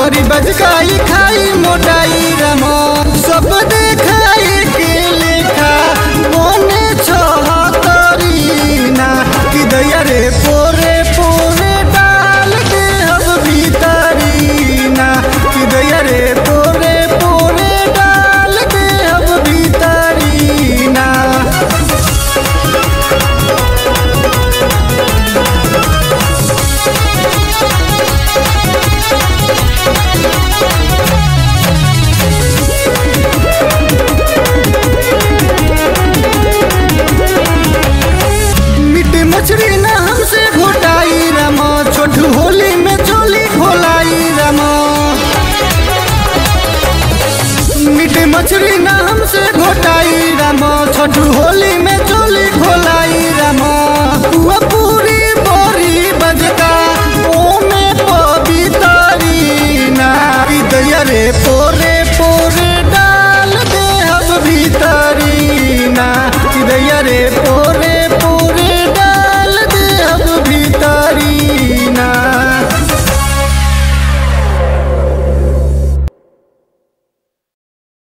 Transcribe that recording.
करी बजकाई खाई मोटाई रमा सब देखाई के लेखा मोने छहतरी ना कि दैया रे पोरे पोरे डाल दे अब भीतरी ना कि दैया रे पोरे पोरे डाल दे अब भीतरी ना। मछली ना हमसे घोटाई रमा छोटू होली में चोली खोलाई रमा मीठे मछली ना हमसे घोटाई रमा छोटू होली में चोली खोलाई रमा पूरी